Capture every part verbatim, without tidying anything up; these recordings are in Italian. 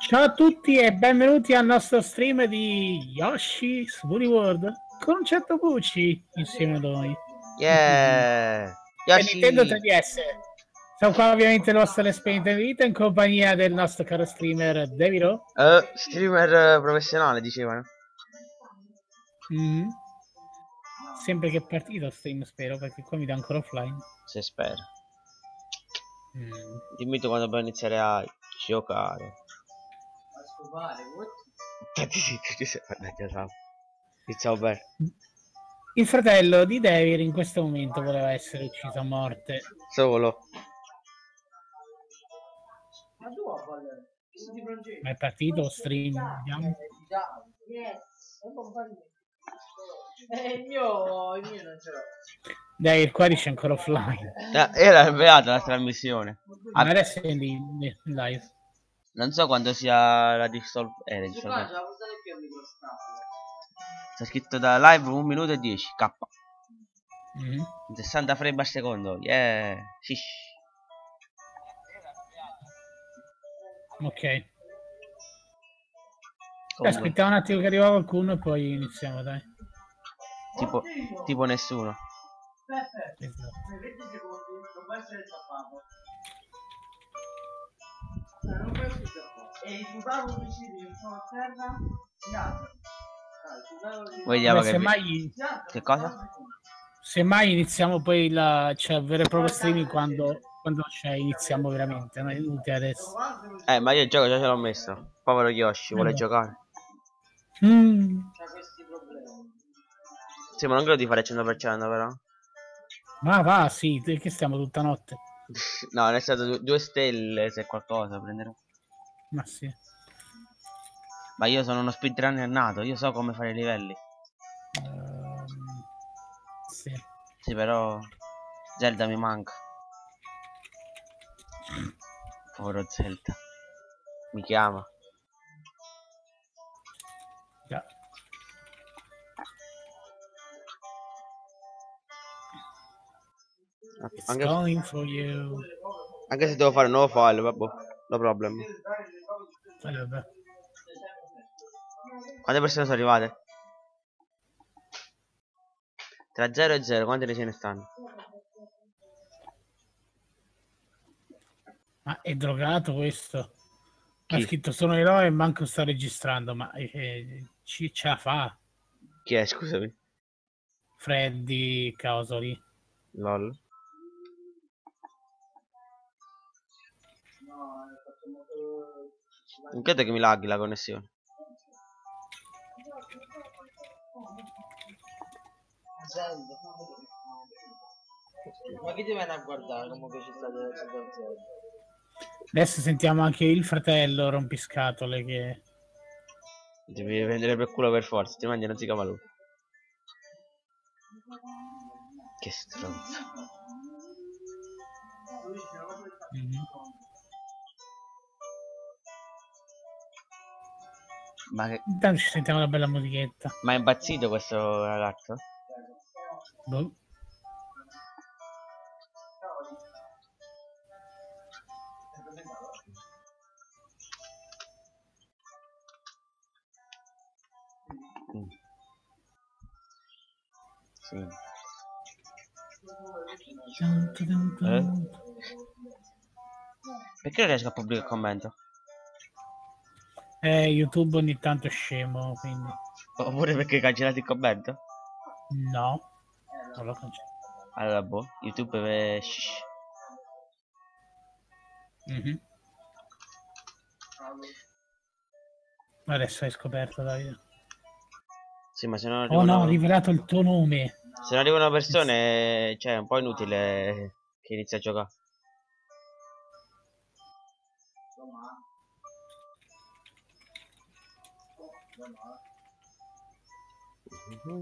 Ciao a tutti e benvenuti al nostro stream di Yoshi's Woolly World con Concetto Pucci insieme a noi. Yeah! E Nintendo Yoshi! tre D S. Siamo qua ovviamente il nostro L'Esperienza di Vita in compagnia del nostro caro streamer Deviro. Eh, streamer eh, professionale, dicevano. Mm. Sempre che è partito stream, spero, perché qua mi dà ancora offline. Se spera. Mm. Dimmi tu quando puoi iniziare a giocare. Infatti sì, ti sei parlato. Iniziamo bene. Il fratello di Devir in questo momento voleva essere ucciso a morte. Solo. Ma è partito lo stream? Vediamo. Eh, il mio, il mio non ce l'ho. Devir qua dice ancora offline. Eh, era avviata la trasmissione. Ma Ah, adesso è in in live. non so quando sia la dissolve. Eh, la Qua dissolve. ce la usare più di questa. C'è scritto da live un minuto e dieci. K. Mm-hmm. sessanta frame al secondo. Yeah. Shish. Ok. Comunque, Aspettiamo un attimo che arriva qualcuno e poi iniziamo, dai. tipo, tipo nessuno. Esatto. venti secondi, non può essere zappato. Non può essere zappato. E il tubaro decide che sono a terra, si apre. Vediamo Beh, che, semmai, che cosa? semmai iniziamo poi la, cioè, il vero e proprio streaming quando, quando c'è, iniziamo veramente, non è inutile adesso. Eh, ma io il gioco già ce l'ho messo. Povero Yoshi, vuole Allora. giocare. Mm. C'ha questi problemi. Sì, ma non credo di fare cento per cento però. Ma va, sì, che stiamo tutta notte. No, ne è stato due, due stelle se qualcosa prenderò. Ma sì. Ma io sono uno speedrunner nato, io so come fare i livelli. Uh, sì. Sì, però Zelda mi manca. Povero Zelda. Mi chiama. Yeah. Anche, Calling for you. anche se devo fare un nuovo file, vabbè, no problem. Vabbè. Quante persone sono arrivate? Tra zero e zero, quante ne ce ne stanno? Ma è drogato questo? Chi? Ha scritto sono eroe e manco sta registrando, ma eh, ci ce la fa. Chi è, scusami? Freddy Causoli. Lol. Non credo che mi laghi la connessione. Ma chi ti viene a guardare comunque ci sta delle situazioni? Adesso sentiamo anche il fratello rompiscatole che... Devi prendere per culo per forza, ti mangi non si cava lui. Che stronzo. Mm-hmm. Ma che... Intanto ci sentiamo una bella musichetta. Ma è impazzito questo ragazzo? Boh. Mm. Sì. Eh? Perché non riesco a pubblicare il commento? Eh, YouTube ogni tanto è scemo, quindi... Oppure perché hai cancellato il commento? No, non l'ho cancellato. Allora, boh, YouTube è... Shh. Mm-hmm. Adesso hai scoperto, Davide. Sì, ma se non arrivano... Oh no, ha rivelato il tuo nome. Se non arrivano persone, cioè, è un po' inutile che inizi a giocare. Mm-hmm.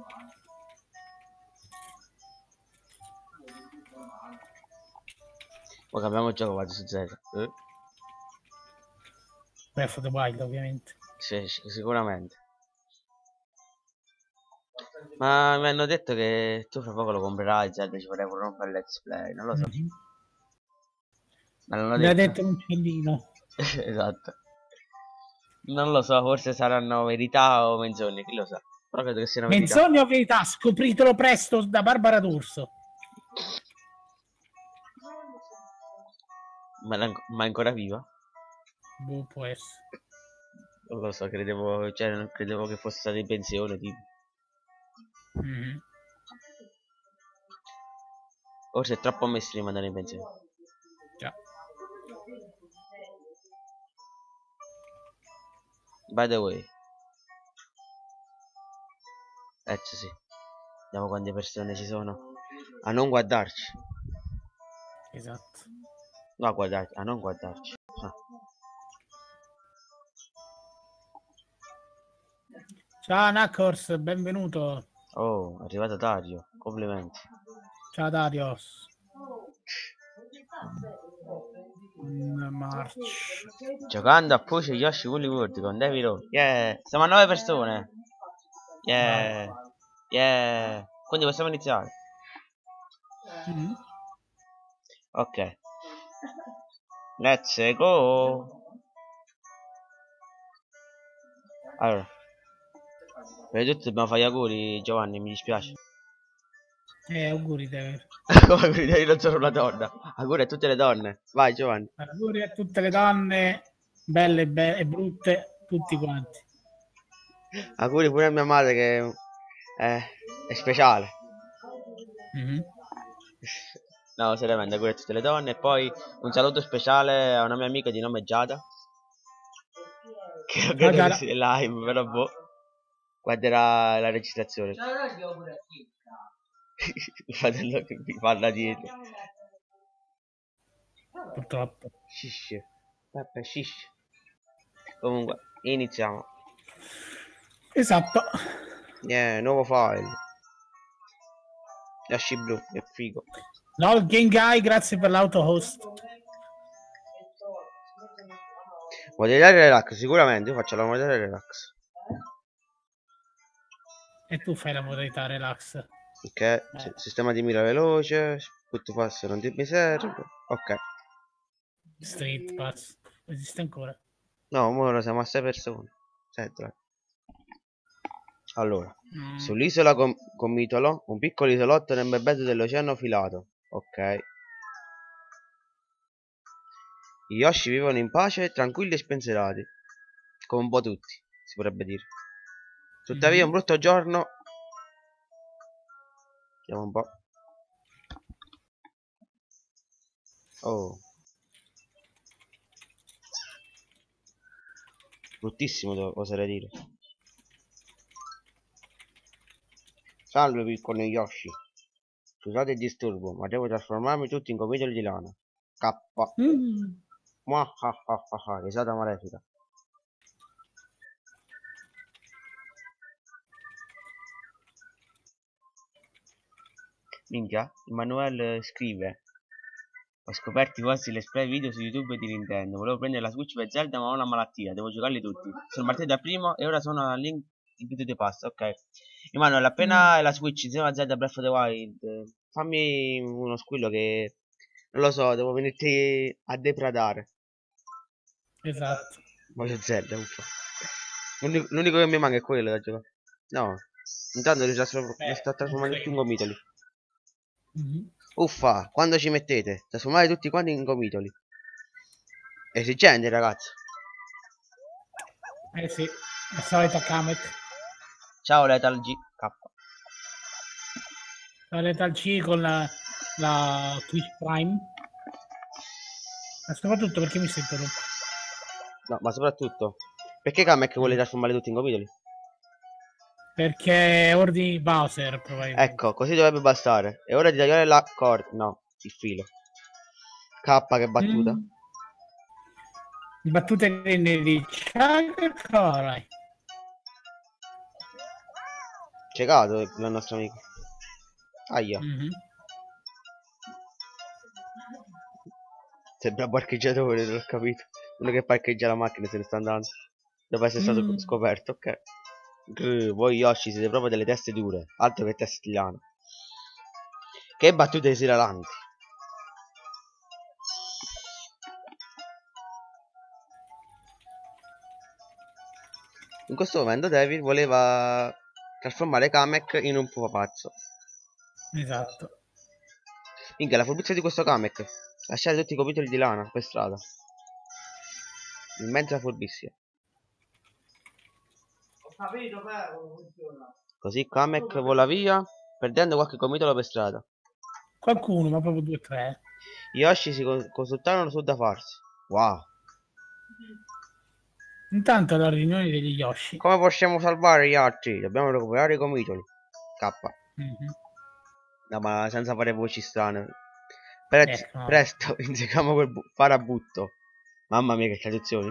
Poi cambiamo il gioco, vado su zero. Eh? Breath of the Wild, ovviamente. Sì, sicuramente. Ma mi hanno detto che tu fra poco lo comprerai, Zelda, ci vorrei pure rompere let's play, non lo so. Mm-hmm. Ma non l'ho L'ha detto. detto un uccellino. Esatto. Non lo so, forse saranno verità o menzogne, chi lo sa. Però credo che siano verità. Menzogna o verità? Scopritelo presto da Barbara D'Urso. Ma, è anc- ma è ancora viva? Boh, può essere. Non lo so, credevo, cioè, non credevo che fosse stata in pensione, tipo. Mhm. Forse è troppo messo di mandare in pensione. Già. By the way. Eh sì, sì. Vediamo quante persone ci sono. A non guardarci. Esatto. No, a guardarci, a non guardarci. Ah. Ciao Nakors, benvenuto. Oh, è arrivato Dario. Complimenti. Ciao Darius. Mm, March. Giocando a Puce Yoshi Woolly World con David Rowe. Yeah. Siamo a nove persone. Yeah. Yeah. Quindi possiamo iniziare. Mm. Ok. Let's go. Allora. Prima di tutto dobbiamo fare gli auguri, Giovanni, mi dispiace. Eh, auguri David. Come auguri, io non sono una donna. Auguri a tutte le donne. Vai Giovanni. Auguri a tutte le donne, belle e, be- e brutte, tutti quanti. Auguri pure a mia madre che è, è speciale. Mhm. No, seriamente, auguri a tutte le donne. E poi un saluto speciale a una mia amica di nome Giada. Che non Ciao credo che Giada. sia live, però boh. Guarderà la registrazione. Il fratello che mi parla dietro. Purtroppo. Shish. Peppe, shish. Comunque, iniziamo. Esatto. Yeah, nuovo file. Yoshi blu, che figo. LOL Game Guy, grazie per l'auto host. Modellare relax, sicuramente. Io faccio la modellare relax. E tu fai la modalità relax. Ok, Eh. si- sistema di mira veloce. Put pass non ti mi serve. Ok. Street Pass. Esiste ancora? No, ora siamo a sei persone. sette. Allora, Mm. sull'isola com Comitolo, un piccolo isolotto nel bel mezzo dell'oceano filato. Ok. I Yoshi vivono in pace, tranquilli e spensierati. Come un po' tutti, si potrebbe dire. Tuttavia, un brutto giorno. Vediamo un po'. Oh. Bruttissimo, devo- oserei dire. Salve, piccolo Yoshi. Scusate il disturbo, ma devo trasformarmi tutti in gomitoli di lana. K. Mm. Muahahaha, risata malefica. Minchia, Emanuele scrive: ho scoperto i vostri let's play video su YouTube di Nintendo. Volevo prendere la Switch per Zelda, ma ho una malattia. Devo giocarli tutti. Sono partito da primo e ora sono a Link in più di pasta. Ok. Emanuele, appena hai la Switch insieme a Zelda Breath of the Wild, eh, fammi uno squillo che non lo so, devo venirti a depredare. Esatto. Voglio Zelda, uffa. L'unico l'unico che mi manca è quello da giocare. No. Intanto li trasformo- li sto trasformando tutti in gomitoli. Mhm. Uffa, quando ci mettete? Trasformate tutti quanti in gomitoli. Esigente, ragazzi. Eh sì, la solita Kamek. Ciao Lethal G K. La Lethal C con la, la Twitch Prime. Ma soprattutto perché mi sento rotto. No, ma soprattutto, perché Kamek vuole Mm. trasformare tutti in gomitoli? Perché ordini Bowser probabilmente. Ecco, così dovrebbe bastare. È ora di tagliare la corda. No, il filo. K che battuta. Mm. Battute di Chakra. Ciecato il nostro amico. Aia. Mhm. Sembra un parcheggiatore, non ho capito. Uno che parcheggia la macchina e se ne sta andando. Dopo essere stato Mm. scoperto, ok. Grr, voi Yoshi siete proprio delle teste dure. Altro che teste di lana. Che battute esilaranti. In questo momento David voleva trasformare Kamek in un pupazzo. Esatto. Minchia, la furbizia di questo Kamek. Lasciare tutti i capitoli di lana per strada. In mezzo alla furbizia. Ho capito però come funziona. Così Kamek vola via, perdendo qualche comitolo per strada. Qualcuno, ma proprio due o tre. Gli Yoshi si con- consultarono su da farsi. Wow. Intanto la riunione degli Yoshi. Come possiamo salvare gli altri? Dobbiamo recuperare i comitoli. K. Mhm. No, ma senza fare voci strane. Pre- Ecco, no. Presto, inseguiamo quel bu- farabutto. Mamma mia, che traduzioni.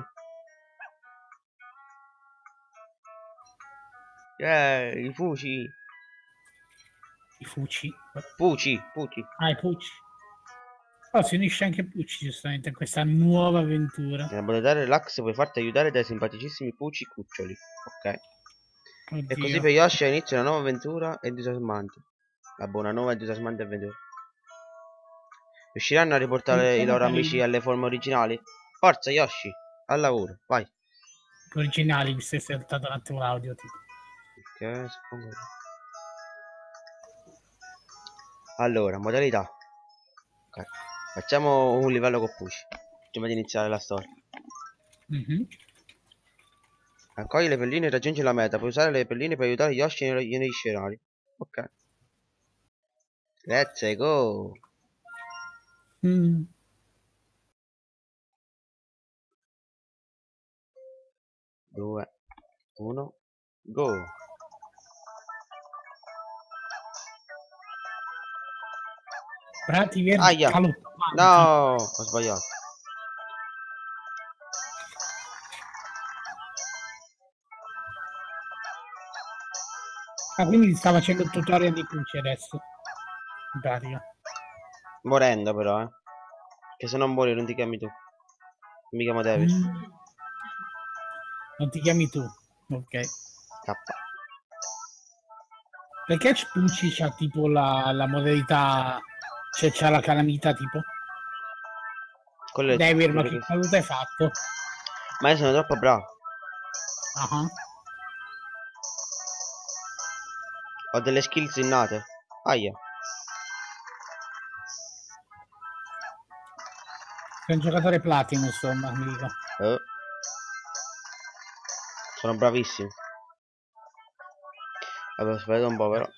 Eh, i fuci. I Fuci. Puci, puci. Ah, i Pucci. Oh, si unisce anche Pucci, giustamente, a questa nuova avventura. Nella modalità relax puoi farti aiutare dai simpaticissimi puci cuccioli. Ok. E così Oddio. per Yoshi inizia una nuova avventura entusiasmante. Vabbè, una nuova entusiasmante avventura. Riusciranno a riportare i loro amici alle forme originali? Forza Yoshi, al lavoro, vai. Originali, mi sei saltato un attimo l'audio. Tipo. Ok, suppongo. Allora, modalità. Ok. Facciamo un livello con Pushi prima di iniziare la storia. Mhm. Raccogli le pelline e raggiungi la meta. Puoi usare le pelline per aiutare Yoshi nei, negli scenari. Ok. Let's go. Mm. due, uno, go. Prati verdi Aia. galoppanti. No, ho sbagliato. Ah, quindi sta facendo il tutorial di Pucci adesso. In pratica. Morendo però, eh. Che se non muori non ti chiami tu. Mi chiamo David. Mm. Non ti chiami tu. Ok. K. Perché Pucci c'ha tipo la, la modalità. Cioè c'ha la calamita tipo. Quello è David, ma quello che che- caduta hai fatto? Ma io sono troppo bravo. Ah. Ho delle skills innate. Aia. Sei un giocatore platino, insomma, mi dico. Eh. Sono bravissimo. Vabbè, aspetta un po' però.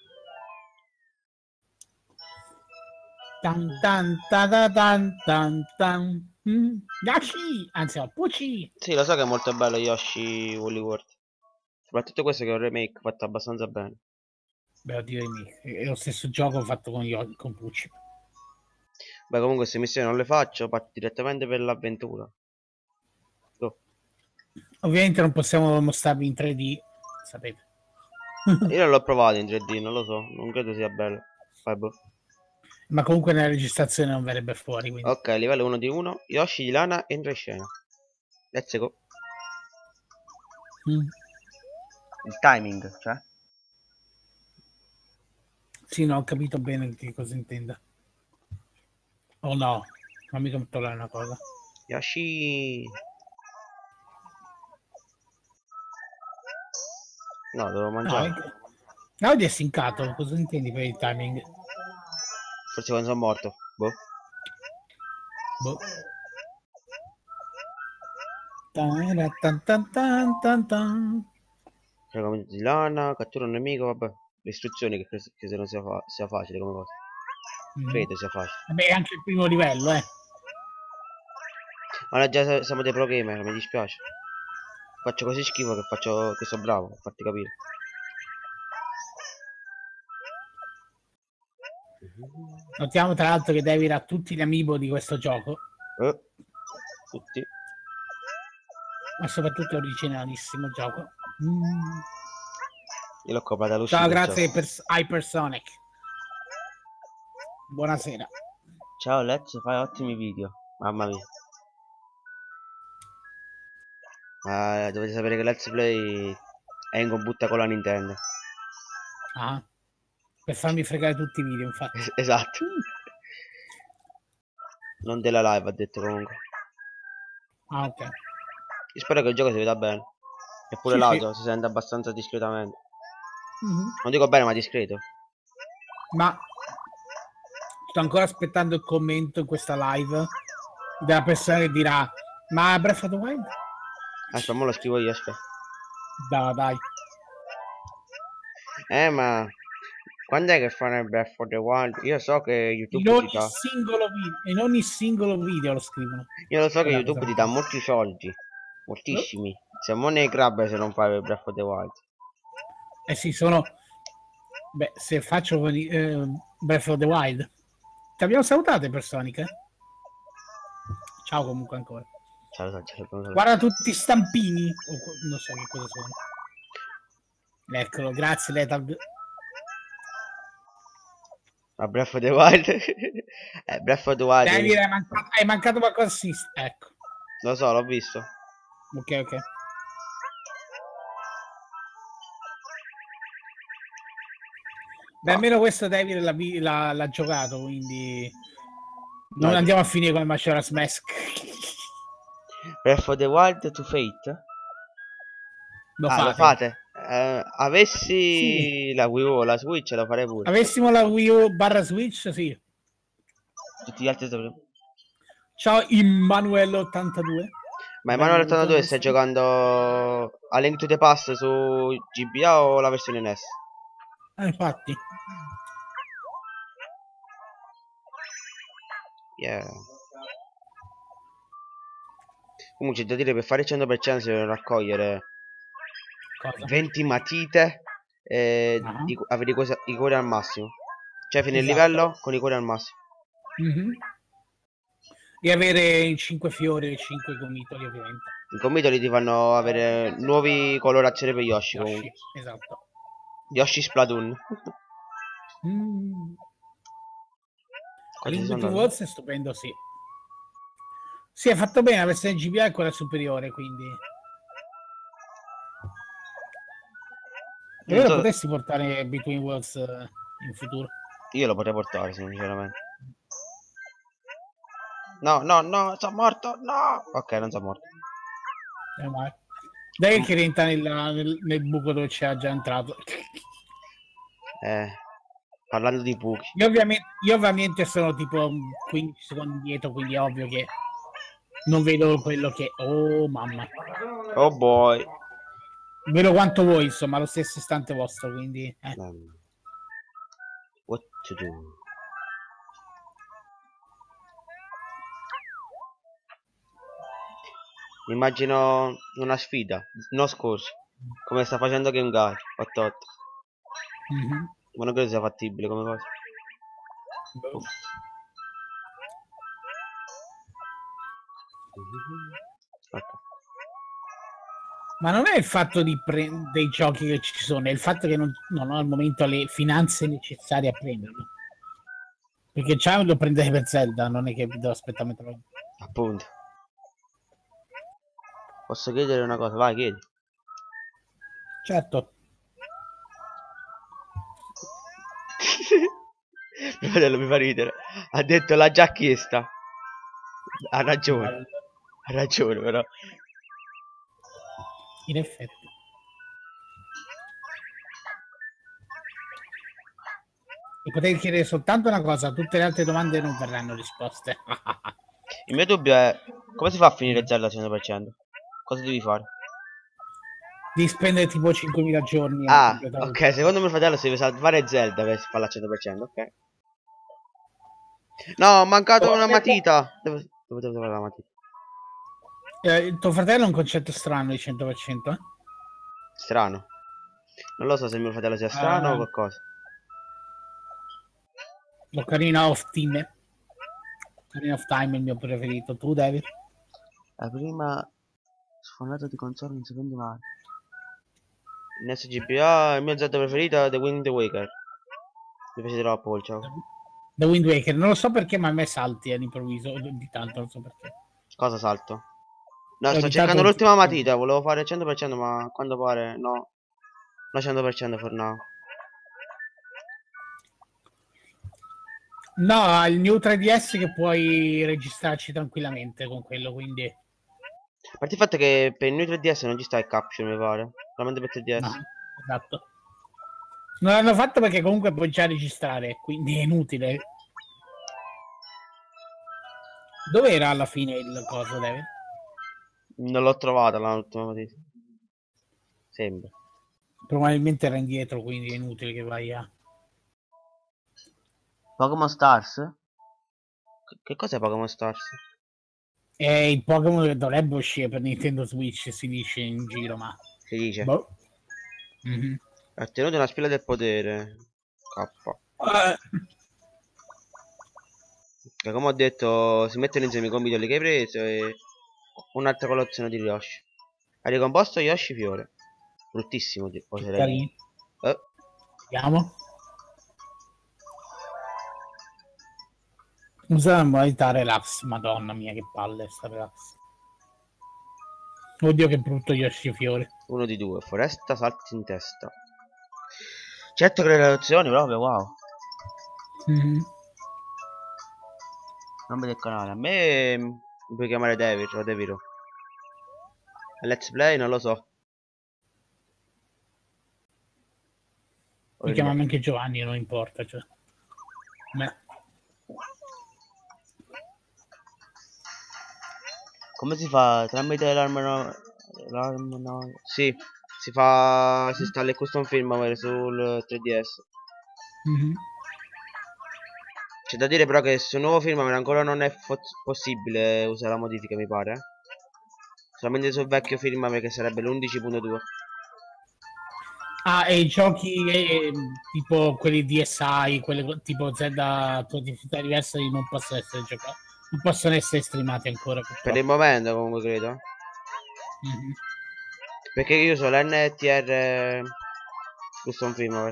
Tan tan ta ta tan tan tan. Mm. Yoshi! Anzi, no, Pucci! Sì, lo so che è molto bello Yoshi Woolly World. Soprattutto questo che è un remake fatto abbastanza bene. Beh, oddio, è lo stesso gioco fatto con, Yo- con Pucci. Beh, comunque queste missioni non le faccio, parto direttamente per l'avventura. Go. Ovviamente non possiamo mostrarvi in tre D, sapete. Io non l'ho provato in tre D, non lo so, non credo sia bello. Fai boh. Ma comunque nella registrazione non verrebbe fuori, quindi. Ok, livello uno di uno. Yoshi di lana entra in scena. Let's go. Mm. Il timing, cioè? Sì, no, ho capito bene che cosa intenda. Oh no, non mi controllare una cosa. Yoshi. No, devo No, mangiare. è... Claudio è sincato, cosa intendi per il timing? Forse quando sono morto. Boh. Boh. Tan tan tan tan tan tan. Regolamento di lana, cattura un nemico, vabbè. Le istruzioni che, cre- che se non sia, fa- sia facile come cosa. Mm. Credo sia facile. Vabbè, è anche il primo livello, eh. Ma noi già se- siamo dei pro gamer, mi dispiace. Faccio così schifo che faccio che sono bravo, a farti capire. Notiamo tra l'altro che David ha tutti gli amiibo di questo gioco, Eh, tutti. ma soprattutto è originalissimo gioco. Mm. Io l'ho comprato all'uscita. Ciao, grazie Ciao. per Hypersonic. Buonasera. Ciao Let's, fai ottimi video. Mamma mia. Ah, dovete sapere che Let's Play è in combutta con la Nintendo. Ah, per farmi fregare tutti i video, infatti. Es- esatto. Non della live, ha detto comunque. Ah, ok. Io spero che il gioco si veda bene. Eppure Sì, l'audio si sente abbastanza discretamente. Mhm. Non dico bene, ma discreto. Ma sto ancora aspettando il commento in questa live della persona che dirà: ma Breath of the Wild? Aspetta, mo lo scrivo io, aspetta. Dai, dai. Eh, ma quando è che fanno il Breath of the Wild? Io so che YouTube In ti ogni dà. singolo video, in ogni singolo video lo scrivono. Io lo so che È la YouTube cosa ti che dà fa. molti soldi. Moltissimi. Siamo nei crab se non fai il Breath of the Wild. Eh sì, sono. Beh, se faccio con i- eh, Breath of the Wild. Ti abbiamo salutato per Sonic, eh? Ciao comunque ancora. Ciao, ciao, ciao, ciao. Guarda tutti i stampini. O co- non so che cosa sono. Eccolo, grazie Letag. A Breath of the Wild. eh, Breath of the Wild. Devi dire, hai mancato, hai mancato qualcosa? Sì, ecco. Lo so, l'ho visto. Ok, ok. Beh, almeno questo David l'ha, vi- l'ha- l'ha giocato, quindi non No, andiamo a finire come Majora's Mask. Breath of the Wild to Fate? Lo Ah, lo fate. fate? Eh, avessi Sì. la Wii U o la Switch lo farei pure. Avessimo la Wii U barra Switch, sì. Tutti gli altri saprei. Ciao Immanuel ottantadue. Ma Emanuele Benvenuto. ottantadue stai giocando a Link to the Past su G B A o la versione N E S? Ah, infatti. Yeah. Comunque c'è da dire, per fare il cento per cento si devono raccogliere Cosa? venti matite e Ah, i, avere i, cosa- i cuori al massimo. Cioè fine il esatto. livello con i cuori al massimo. Mhm. E avere cinque fiori e cinque gomitoli, ovviamente. I comitoli ti fanno avere nuovi colorazioni per Yoshi comunque. Yoshi, esatto. Yoshi Splatoon. Mm. Quanti Link sono Between andati? Worlds è stupendo, sì. Sì, è fatto bene, la versione G B A è quella superiore, quindi. Non Allora so, potresti portare Between Worlds eh, in futuro. io lo potrei portare sinceramente. No, no, no, sono morto, no! Ok, non sono morto. Eh, ma- Dai che rientra nel, nel- nel buco dove c'era già entrato. Eh, parlando di buchi. Io ovviamente, io ovviamente sono tipo quindici secondi dietro, quindi è ovvio che non vedo quello che. Oh mamma. Oh boy. Vedo quanto voi, insomma, lo stesso istante vostro, quindi. Eh. Um, what to do? Immagino una sfida, no scorso, come sta facendo Game Guy otto otto. Mhm. Ma non credo sia fattibile come cosa. Boh. Ecco. Ma non è il fatto di pre- dei giochi che ci sono, è il fatto che non, non ho al momento le finanze necessarie a prenderlo. Perché già lo prendete per Zelda, non è che devo aspettare metro. Appunto. Posso chiedere una cosa? Vai, chiedi. Certo. Mio fratello mi fa ridere. Ha detto l'ha già chiesta. Ha ragione. Ha ragione, però. In effetti. E potevi chiedere soltanto una cosa, tutte le altre domande non verranno risposte. Il mio dubbio è come si fa a finire Zelda al cento per cento? Cosa devi fare? Devi spendere tipo cinquemila giorni a Ah, completare il ok, gioco. secondo mio fratello si deve salvare Zelda per farla al cento per cento, ok. No, ho mancato Oh, una aspetta. matita. Dove, dove devo trovare la matita? Eh, il tuo fratello è un concetto strano di cento per cento, eh? Strano. Non lo so se mio fratello sia strano o Uh, qualcosa. Ocarina of Time. Ocarina of Time è il mio preferito. Tu, David? La prima sfonata di console non si prende male. In S G P A il mio Zelda preferito è The Wind Waker. Mi piace troppo quel gioco. The Wind Waker. Non lo so perché, ma a me salti all'improvviso. Di tanto, non so perché. Cosa salto? No, Eh, sto ogni cercando tanto l'ultima continua- matita, volevo fare il cento per cento ma a quanto pare no. No cento per cento for now. No, ha il New tre D S che puoi registrarci tranquillamente con quello, quindi. A parte il fatto che per il New tre D S non ci sta il caption, mi pare. Solamente per tre D S. No, esatto. Non l'hanno fatto perché comunque puoi già registrare, quindi è inutile. Dove era alla fine il coso, David? Non l'ho trovata l'ultima notizia. Sembra. Probabilmente era indietro, quindi è inutile che vai a... Pokémon Stars? Che, che cos'è Pokémon Stars? È il Pokémon che dovrebbe uscire per Nintendo Switch, si dice in giro, ma... Si dice? Boh. Mm-hmm. Ha ottenuto una spilla del potere. K. Uh, Che come ho detto, si mettono insieme i compiti che hai preso e un'altra colazione di Yoshi. Ha ricomposto Yoshi Fiore. Bruttissimo, oserei dire. carino. Eh, Vediamo. Usa la modalità relax, madonna mia che palle sta relax. Oddio che brutto Yoshi Fiore. uno di due, foresta salti in testa. Certo che le relazioni proprio, wow. Mm-hmm. Nome del canale. A me mi puoi chiamare David o Deviro. Let's play non lo so. Mi chiamano anche Giovanni, non importa. Cioè. Beh. Come si fa? Tramite l'arma no... Sì, si fa... si installa il custom firmware sul tre D S. Mm-hmm. C'è da dire però che sul nuovo firmware ancora non è possibile usare la modifica, mi pare. Eh? Solamente sul vecchio firmware che sarebbe l'undici punto due. Ah, e i giochi eh, tipo quelli D S I, quelli tipo Zelda potenzialità diverse non possono essere giocati, non possono essere streamati ancora. Purtroppo. Per il momento comunque credo. Mm-hmm. Perché io uso l'N T R custom firmware.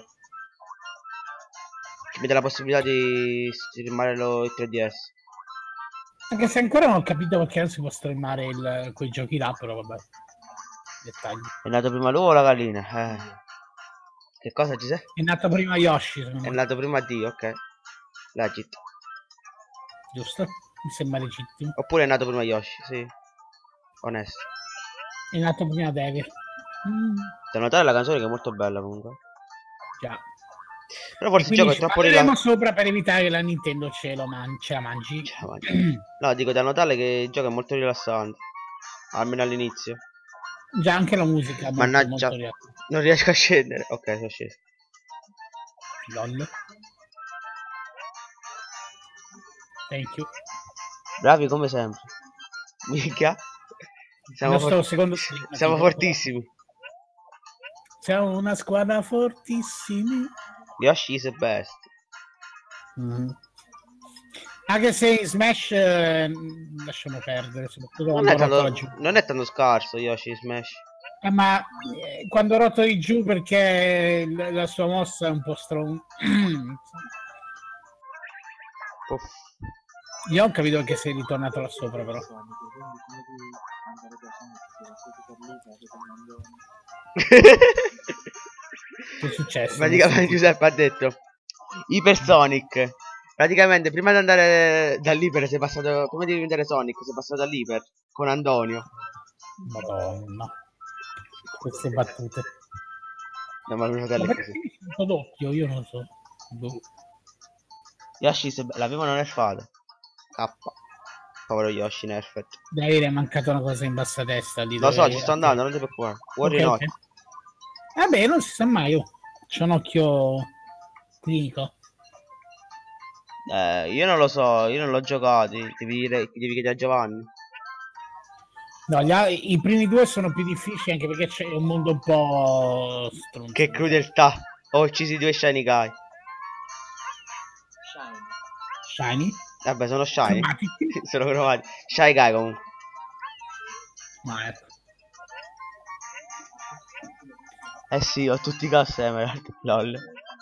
Che mi dà la possibilità di streamare lo, il tre D S. Anche se ancora non ho capito perché non si può streamare il, quei giochi là, però vabbè. Dettagli. È nato prima l'uovo o la gallina? Eh. Che cosa ci sei? È nato prima Yoshi, secondo È me. nato prima Dio, ok. Legit. Giusto? Mi sembra legittimo. Oppure è nato prima Yoshi, sì. Onesto. È nato prima David. Mm. Da notare la canzone che è molto bella comunque. Già. Però forse il gioco è troppo rilassante. Sopra per evitare che la Nintendo ce, lo man ce la mangi. Ce la mangi. No, dico da notare che il gioco è molto rilassante. Almeno all'inizio. Già anche la musica. Mannaggia. Molto non riesco a scendere. Ok, sono sceso. Lol. Thank you. Bravi come sempre. Mica. Siamo, for secondo siamo fortissimi. Siamo una squadra fortissimi. Yoshi is the best. Mm. Anche se in Smash eh, lasciamo perdere. Non è, tanto, non è tanto scarso Yoshi in Smash. Eh, ma eh, quando ho rotto di giù perché la, la sua mossa è un po' strong. Io ho capito che sei ritornato là sopra però. Che è successo? Praticamente Giuseppe ha detto Hypersonic. Praticamente prima di andare dall'Iper sei passato. Prima di diventare Sonic sei passato dall'Iper con Antonio. Madonna. Queste battute. No, ma mio fratello è così. D'occhio, io non so. Boh. Yoshi l'avevano nerfato. K. Povero Yoshi nerfed. Dai, è mancata una cosa in bassa destra lì. Lo so, ci sto andando, non ti preoccupare. Worry not. Okay. Vabbè, non si sa mai. Io c'ho un occhio clinico. Eh, io non lo so, io non l'ho giocato. Devi dire, devi chiedere a Giovanni. No, gli, i primi due sono più difficili anche perché c'è un mondo un po' stronzo. Che crudeltà. Ho uccisi due Shiny Guy. Shiny. Shiny? Vabbè, sono Shiny. Sono cromati. Shy Guy comunque. Ma ecco. Eh sì, ho tutti i Gas Emerald. Lol.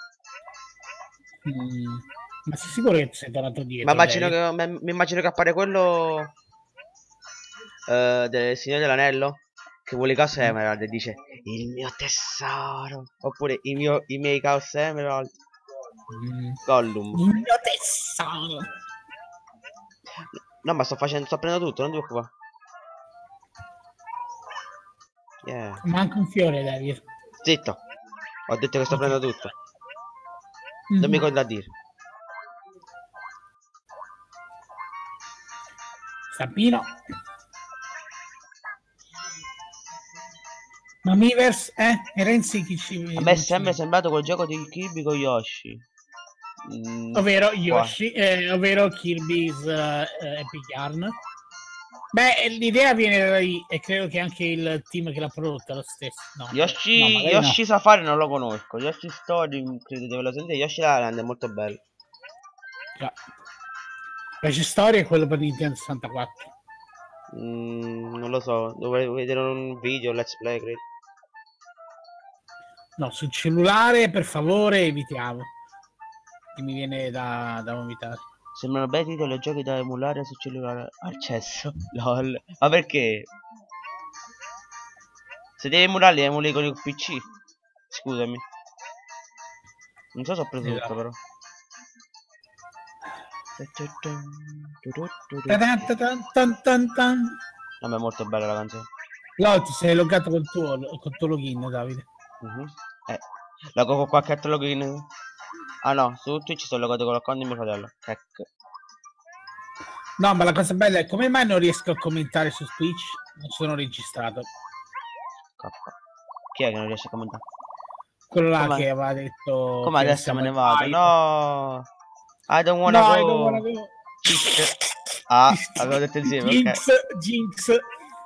Mm. Ma sei sicuro che sei tornato dietro? Ma immagino che, mi, mi immagino che appare quello uh, del Signore dell'Anello che vuole Chaos Emerald e dice il mio tesoro. Oppure i, mio, i miei Chaos Emerald. Mm. Gollum. Il mio tesoro. No, ma sto facendo, sto prendendo tutto, non ti preoccupare. Yeah. Manca un fiore, David. Zitto. Ho detto che sto Ok. prendendo tutto. Mhm. Non mi contraddire. Stampino. Ma Miiverse, eh? E Renzi chi ci... A me non è ci sempre vede. sembrato quel gioco di Kirby con Yoshi. Mm, Ovvero qua. Yoshi, eh, ovvero Kirby's eh, eh, Epic Yarn. Beh, l'idea viene da lì e credo che anche il team che l'ha prodotta è lo stesso. No, Yoshi, no, magari Yoshi no. Safari non lo conosco. Yoshi Story credo di averlo sentito. Yoshi Island è molto bello. Già. Yoshi Story è quello per Nintendo sessantaquattro. Mm, non lo so. Dovrei vedere un video, let's play, credo. No, sul cellulare per favore evitiamo. Che mi viene da, da vomitare. Sembrano bei titoli e giochi da emulare su cellulare. Accesso. Lol. Ma perché? Se devi emularli, emuli con il P C. Scusami. Non so se ho preso tutto Esatto. però. Ta-tan, ta-tan, tan, tan, tan. Vabbè, è molto bella la canzone. No, ti sei loggato col tuo, col tuo login, Davide. Mhm. Eh. Logo con qualche altro login. Ah no, su Twitch sono logato con l'account di mio fratello. Ecco. No, ma la cosa bella è come mai non riesco a commentare su Twitch? Non sono registrato. K. Chi è che non riesce a commentare? Quello là Come? che aveva detto Come che adesso siamo me ne in vado? live. No! I don't wanna No, go! I don't wanna go. Ah, avevo detto insieme, Jinx, ok. Jinx.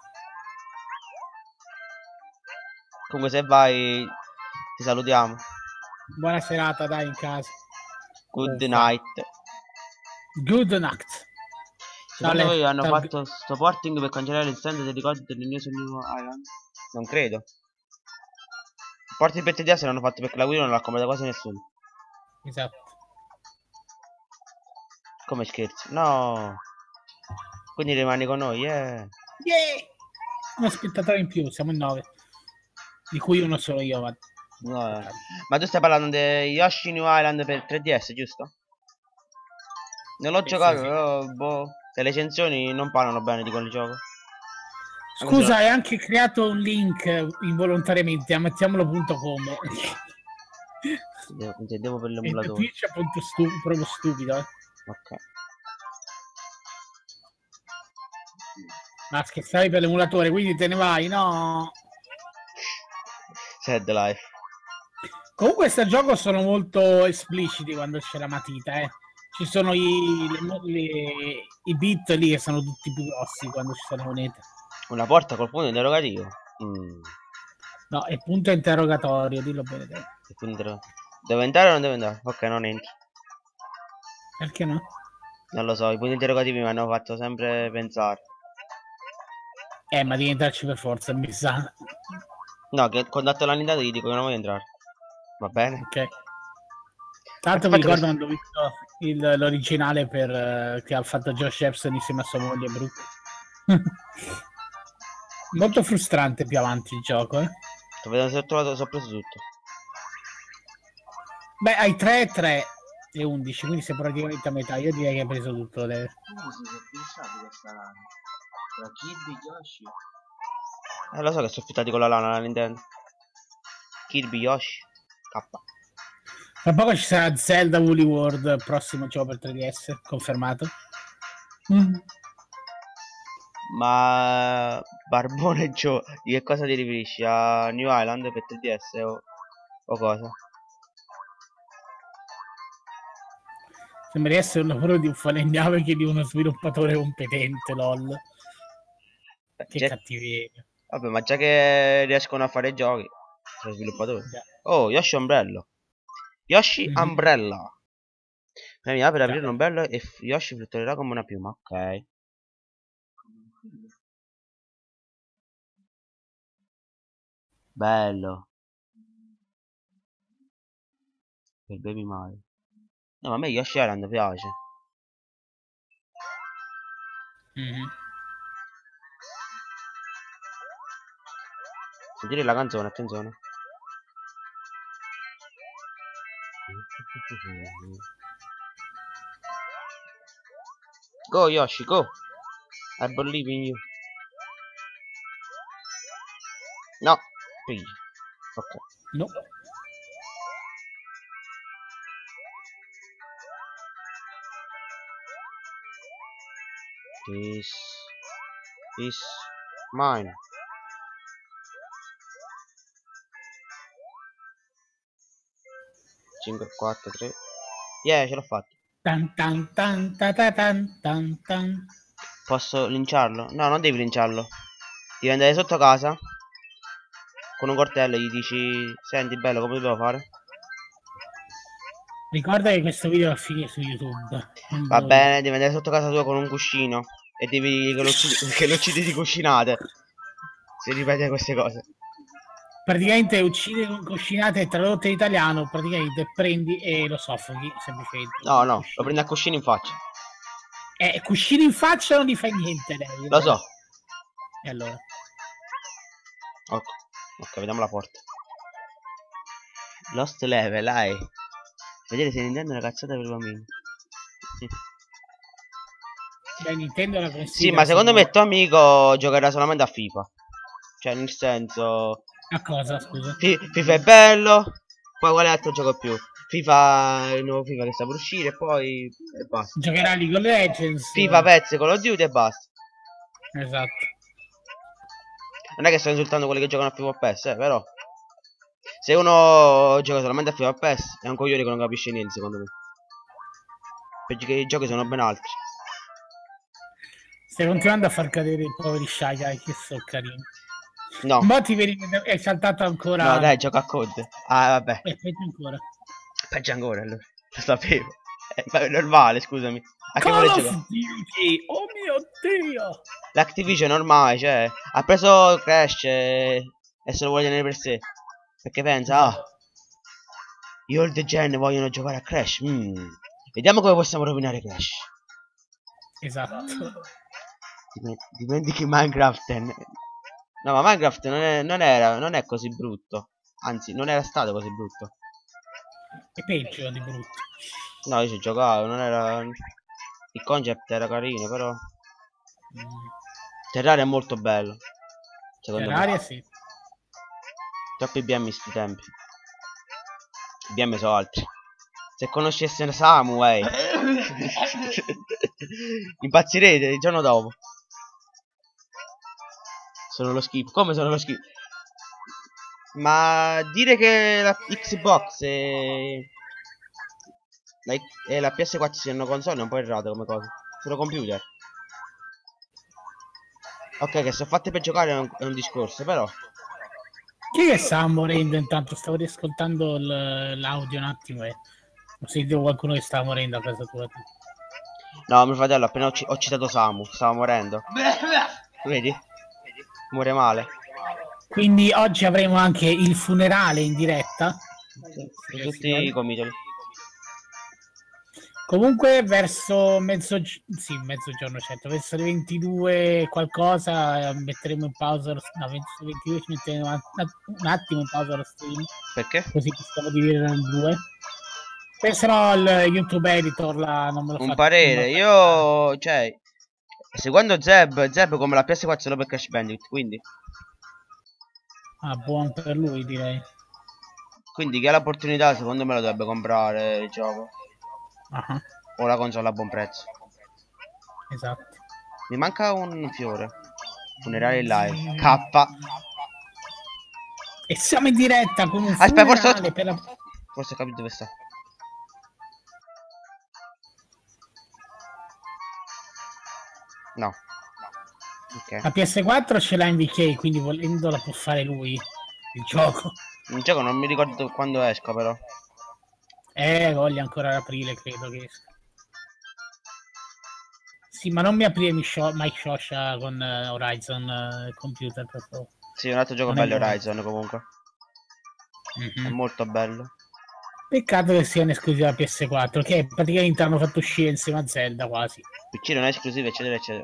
Comunque se vai ti salutiamo. Buona serata, dai, in casa. Good Oh, night. Good night. Secondo Ciao, voi hanno ciao. fatto sto porting per cancellare il stand dei ricordi del New su New Island? Non credo. Il porting per T D S l'hanno fatto perché la Wii non l'ha comprata quasi nessuno. Esatto. Come scherzi? No. Quindi rimani con noi, yeah. Yeah! Uno spettatore in più, siamo in nove. Di cui uno solo io. Ma... No. Ma tu stai parlando di Yoshi New Island per tre D S, giusto? Non l'ho Sì, giocato, sì, sì. però boh. Se le recensioni non parlano bene di quel gioco. Anche se Scusa, no- hai anche creato un link involontariamente a mettiamolo punto com. Devo, intendevo per E l'emulatore. Twitch è appunto stu- proprio stupido, eh. Ok. Ma scherzavi per l'emulatore, quindi te ne vai, no? Sad life. Comunque questo gioco sono molto espliciti quando c'è la matita, eh. Ci sono i, le mo- le- i bit lì che sono tutti più grossi quando ci sono le monete. Una porta col punto interrogativo. Mm. No, è punto interrogatorio, dillo bene te. Il punto interro- Devo entrare o non devo entrare? Ok, non entro. Perché no? Non lo so, i punti interrogativi mi hanno fatto sempre pensare. Eh, ma devi entrarci per forza, mi sa. No, che contatto la Nintendo e gli dico che non voglio entrare. Va bene? Ok. Tanto mi Aspetta, ricordo questo- quando ho visto il- l'originale per, eh, che ha fatto Josh Epson insieme a sua moglie Brooke. Molto frustrante più avanti il gioco, eh. Sto vedendo se ho trovato, se ho preso tutto. Beh, hai tre, tre e undici, quindi sei praticamente a metà. Io direi che hai preso tutto. Deve. Come si sono fissati questa lana? Tra Kirby, Yoshi. Eh, lo so che sono fittati con la lana la Nintendo. Kirby, Yoshi, K. Tra poco ci sarà Zelda Woolly World, prossimo gioco per tre D S, confermato. Mm. Ma Barbone Joe, di che cosa ti riferisci? A New Island per tre D S o, o cosa? Sembra di essere un lavoro di un falegname che di uno sviluppatore competente, lol. Beh, Che già- cattiveria. vabbè, ma già che riescono a fare giochi, sono sviluppatori. Già. Oh, Yoshi Umbrello. Yoshi Mhm. Umbrella. Premi A per aprire Già. un ombrello e f- Yoshi fluttuerà come una piuma. Ok. Bello. Per Baby Mario. No, ma a me Yoshi Island piace. Mhm. Sentire la canzone, attenzione. Go Yoshi, go. I believe in you. No. Friggi. Ok. No. This is mine. cinque, quattro, tre. Yeah, ce l'ho fatto. Tan tan tan ta ta tan tan tan. Posso linciarlo? No, non devi linciarlo. Devi andare sotto casa con un coltello e gli dici: senti bello, come devo fare? Ricorda che questo video va a finire su YouTube. Non Va voi. bene, devi andare sotto casa tua con un cuscino e devi che lo uccidi, che lo uccidi di cuscinate. Se ripete queste cose. Praticamente uccide con cuscinate tradotto in italiano, praticamente prendi e lo soffochi semplicemente. No, no, lo prendi a cuscino in faccia. Eh, cuscino in faccia non gli fai niente lei. Lo so. E allora? Ok, ok, vediamo la porta. Lost level, dai. Vedete se Nintendo è una cazzata per bambini. Beh, Nintendo la consiglia. Sì, ma secondo me tuo amico giocherà solamente a FIFA. Cioè, nel senso... A cosa, scusa? Fi- FIFA è bello. Poi quale altro gioco più? FIFA, il nuovo FIFA che sta per uscire. E poi... E basta. Giocherà League of Legends. FIFA, Pezzi, Call of Duty e basta. Esatto. Non è che sto insultando quelli che giocano a FIFA P S, eh, però... Se uno gioca solamente a FIFA P S è un coglione che non capisce niente, secondo me. Perché i giochi sono ben altri. Stai continuando a far cadere i poveri Shy Guy, che so carini. No. Ma ti vedi che è saltato ancora. No, dai, gioca a C O D. Ah, vabbè. Eh, peggio ancora. Peggio ancora, allora. Lo sapevo. Eh, ma è normale, scusami. A che Call vuole of giocare? Duty! Oh mio Dio! L'Activision ormai, cioè, ha preso Crash e, e se lo vuole tenere per sé. Perché pensa, ah, gli old gen vogliono giocare a Crash. Mm. Vediamo come possiamo rovinare Crash. Esatto. Dime- Dimentichi Minecraft. e- No, ma Minecraft non, è, non era, non è così brutto. Anzi, non era stato così brutto. È peggio di brutto. No, io ci giocavo, non era... Il concept era carino, però... Mm. Terraria è molto bello. Secondo Terraria me. sì. Troppi B M sti tempi. I B M sono altri. Se conoscesse Samu, eh. Impazzirete il giorno dopo. Sono lo schifo. Come sono lo schifo? Ma dire che la Xbox e la, e la P S quattro siano console è un po' errato come cosa. Sono computer. Ok, che sono fatte per giocare è un, è un discorso, però. Chi che sta morendo intanto? Stavo riascoltando l- l'audio un attimo e ho sentito qualcuno che stava morendo a casa tua. No, mio fratello, appena ho, ci- ho citato Samu, stava morendo. Vedi? Muore male. Quindi oggi avremo anche il funerale in diretta. Sì, tutti i comitoli. Comunque verso mezzogiorno, sì, mezzogiorno certo, verso le ventidue qualcosa eh, metteremo in pausa lo, no, verso le ventidue ci metteremo un, un attimo in pausa lo stream, Perché? così possiamo dividere in due. Poi se no il YouTube editor la, non me lo fa. Un parere, io, cioè, seguendo Zeb, Zeb come la P S quattro solo per Crash Bandicoot, quindi. Ah, buon per lui direi. Quindi chi ha l'opportunità secondo me lo dovrebbe comprare il gioco. Ah, O la console a buon prezzo. esatto. Mi manca un fiore. Funerale in live. K. E siamo in diretta con un Aspetta, forse ho... funerale per la... Forse ho capito dove sta. No. Ok. La P S quattro ce l'ha in V K, quindi volendo la può fare lui il gioco. Il gioco non mi ricordo quando esco però. Eh, voglio ancora ad aprile, credo che esca. Sì, ma non mi aprire Mike Shosha con uh, Horizon uh, Computer, per favore. Sì, un altro gioco Non è bello buono. Horizon comunque. Mm-hmm. È molto bello. Peccato che sia un'esclusiva P S quattro, che praticamente hanno fatto uscire insieme a Zelda quasi. P C non è esclusivo, eccetera, eccetera.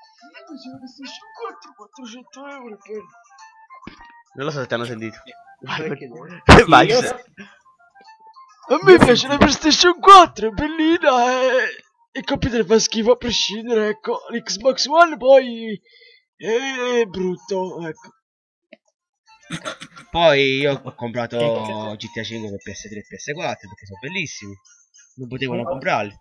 Non lo so se ti hanno sentito. Sì, Vai. io... A me piace la PlayStation quattro, è bellina e il computer fa schifo a prescindere, ecco. L'Xbox One poi è brutto, ecco. Poi io ho comprato Che- G T A cinque per P S tre e P S quattro perché sono bellissimi. Non potevo non comprarli.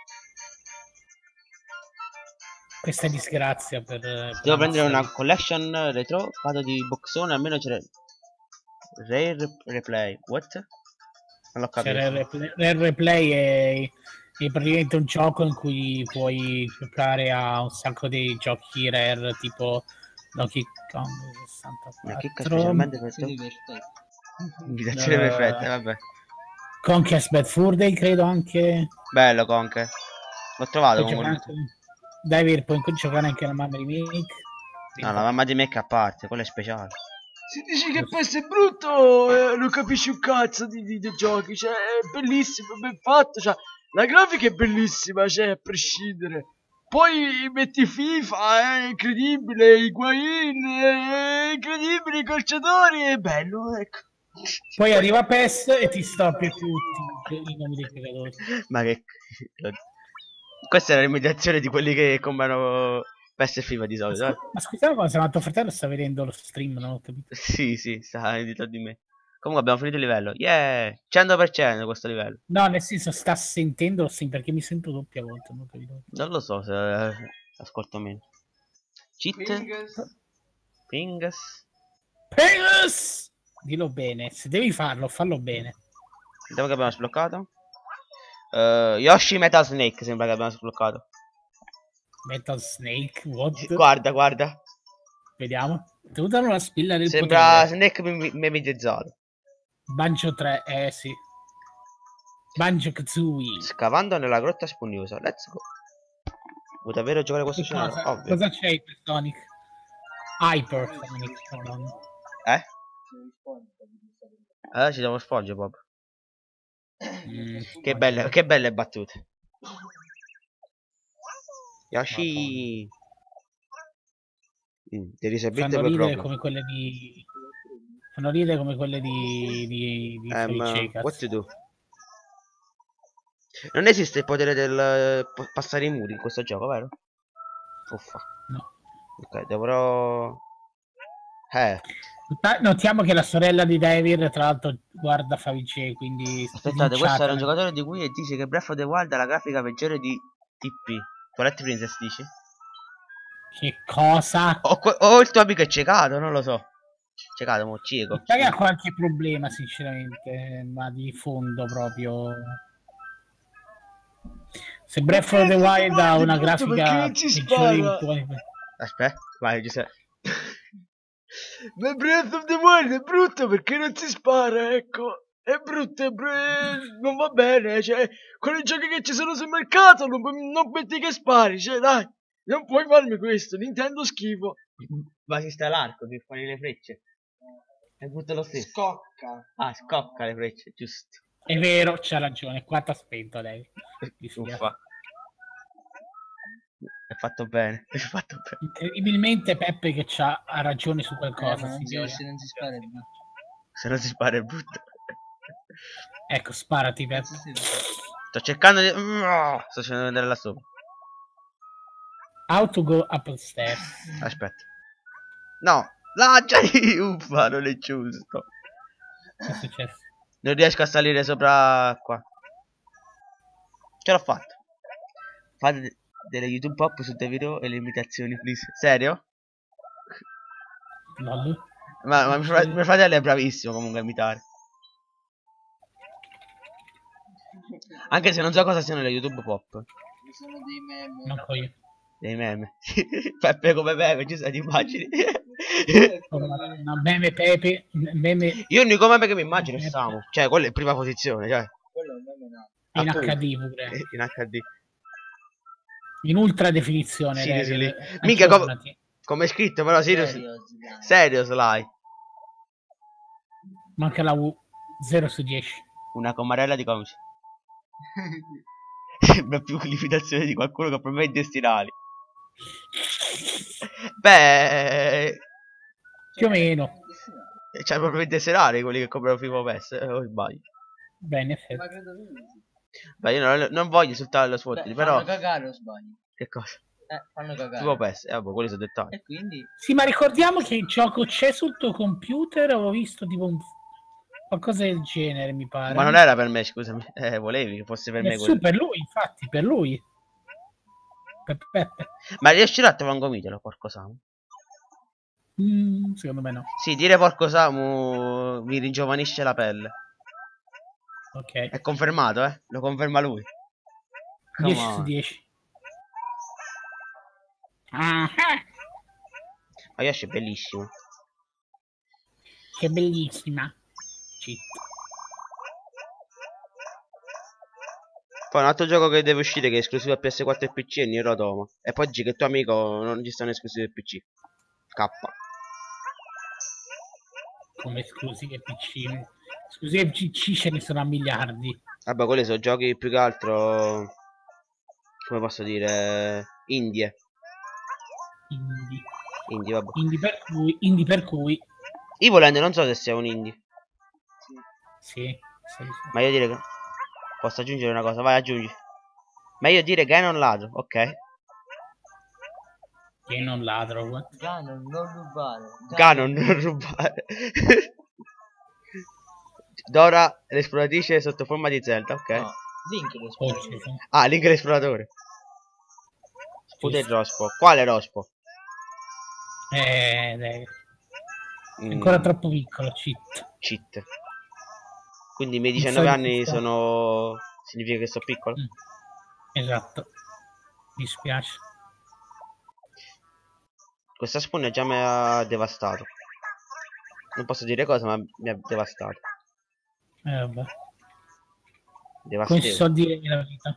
Questa è disgrazia per... per Devo la prendere nostra una collection retro. Vado di boxone, almeno c'è Rare Replay. What? Non l'ho Cioè, capito. Rare Replay, Rare Replay è, è praticamente un gioco in cui puoi giocare a un sacco di giochi rare tipo Donkey Kong Ma che sessantaquattro, specialmente per te? Invitazione Eh, perfetta, vabbè. Conquest Bad Fur Day credo anche. Bello Conker. L'ho trovato Puoi giocare comunque. anche... David, puoi giocare anche la mamma remake. No, la mamma di Mac a parte, quello è speciale. Se dici che P S è brutto, eh, non capisci un cazzo di, di, dei giochi, cioè è bellissimo, è ben fatto, cioè, la grafica è bellissima, cioè, a prescindere. Poi metti FIFA, è incredibile, Higuain, è incredibile, i calciatori, è bello, ecco. Poi arriva PES e ti stoppi tutti i nomi dei giocatori. Ma che... Questa è la rimediazione di quelli che comprano P S e FIFA di solito, eh? Ma scusate una cosa, ma tuo fratello sta vedendo lo stream, non ho capito. Sì, sì, sta dietro di me. Comunque abbiamo finito il livello. Yeah! cento per cento questo livello. No, nel senso sta sentendo lo stream perché mi sento doppia volta, non ho capito. Non lo so se eh, ascolto meno. Cheat? Pingas? Penis! Dillo bene, se devi farlo, fallo bene. Vediamo che abbiamo sbloccato. Uh, Yoshi Metal Snake sembra che abbiamo sbloccato. Metal Snake, what? Guarda, guarda. Vediamo. Devo dare una spilla del Sembra potere. Snake mem- memetizzato. Banjo tre, eh sì. Banjo Kazooie. Scavando nella grotta spugnosa. Let's go. Vuoi davvero giocare questo Che scenario? cosa, Ovvio. cosa c'è per Sonic? Hyper Sonic, pardon. Eh? Allora ci siamo SpongeBob. Mm, Che belle, che belle battute. Yoshi. Mm, devi servite fanno per ridere proprio. come quelle di fanno ridere come quelle di di, di Um, Felice, cazzo. what to do? Non esiste il potere del eh, pa- passare i muri in questo gioco, vero? Uffa. No. Ok, dovrò... Eh, Nota- Notiamo che la sorella di David, tra l'altro, guarda Felice, quindi aspettate, questo era un slinciata. giocatore di cui e dice che Breath of the Wild ha la grafica peggiore di T P. Twilight Princess dici? Che cosa? O, que- o il tuo amico è ciecato, non lo so. Ciecato, mo cieco. Magari ha qualche problema, sinceramente, ma di fondo proprio. Se Breath of the Wild ha una Perché grafica non si peggiore di spara? tuoi... Aspetta, vai Giuseppe. Ma Breath of the Wild è brutto perché non si spara, ecco. È brutto, è br- non va bene, cioè, con i giochi che ci sono sul mercato non, pu- non metti che spari, cioè, dai, non puoi farmi questo, Nintendo schifo. Ma ci sta l'arco che fai le frecce. È brutto lo stesso. Scocca. Ah, scocca le frecce, giusto. È vero, c'ha ragione, qua t'ha spento lei. Mi spiace. Uffa. È fatto bene, è fatto bene. Incredibilmente Peppe che c'ha ha ragione su qualcosa, Eh, ma non si, signori. se non si spara è brutto. Se non si spara è brutto. Ecco, sparati Peppe. Sì, sì. Sto cercando di... Mm, sto cercando di andare là sopra. How to go upstairs. Aspetta. No, lanciali! Uffa, non è giusto. Che è successo? Non riesco a salire sopra qua. Ce l'ho fatto. Fate de- delle YouTube pop su dei video e le imitazioni, please. Serio? Lol. Ma, ma mio, frat- mio fratello è bravissimo comunque a imitare. Anche se non so cosa siano le YouTube pop. Ci sono dei meme. Non so io. Dei meme. Peppe come Peppe, ci sono le immagini. No, meme Pepe, meme Io l'unico meme che mi immagino è Samu. Cioè, quello è in prima posizione, cioè. Quello è un meme no. in appunto. H D pure. In H D. In ultra definizione. Sì, David. sì, lì. Minchia, come, Aggiornati. come è scritto, però Sirius. Serio, Zidane. Serio, Sly. Manca la U. zero su dieci. Una comarella di comici. Sembra più l'imitazione di qualcuno che ha problemi intestinali. Beh, Più o meno. c'ha problemi intestinali quelli che comprano FIFA o PES, eh, o sbaglio. Bene, effetto. Ma credo che usi. Beh, io non, non voglio insultare lo Sword, Beh, però... fanno cagare o sbaglio? Che cosa? Eh, fanno cagare. Tipo PES, eh, vabbè, quelli sono dettagli. E quindi... Sì, ma ricordiamo che il gioco c'è sul tuo computer, avevo visto tipo un... qualcosa del genere, mi pare. Ma non era per me, scusami. Eh, volevi che fosse per Eh, me su, quello. per lui, infatti, per lui. Per Peppe. Ma riuscirà a trovare un gomitolo, porco Samu? Mm, secondo me no. Sì, dire porco Samu mi ringiovanisce la pelle. Ok. È confermato, eh? Lo conferma lui. Come dieci su on. dieci. Ah, Ma Yoshi è bellissimo. che bellissima. Cheat. Poi un altro gioco che deve uscire che è esclusivo a P S quattro e P C è Nier Automata. E poi dici che tuo amico non ci stanno esclusivi P C. K. Come esclusive P C. Esclusive P C ce ne sono a miliardi. Vabbè, quelli sono giochi più che altro... Come posso dire... Indie. Indie. Indie, vabbè. Indie per cui. Indie per cui. Evoland non so se sia un indie. Sì, sì, sì. Ma io dire che... Posso aggiungere una cosa? Vai, aggiungi. Ma io dire che non ladro, ok. Che non ladro. What? Ganon, non rubare. Ganon, non rubare. Dora, l'esploratrice sotto forma di Zelda, ok. No, Link lo Oh, spiega. sì, sì. Ah, Link l'esploratore. Sputa il rospo. Quale rospo? Eh, dai. Mm, È ancora troppo piccolo, cheat. cheat. Quindi i miei diciannove Non so di anni che sto- sono... Significa che sono piccolo? Mm. Esatto. Mi spiace. Questa spugna già mi ha devastato. Non posso dire cosa, ma mi ha devastato. Eh, vabbè. Come si Devastato. so dire nella vita.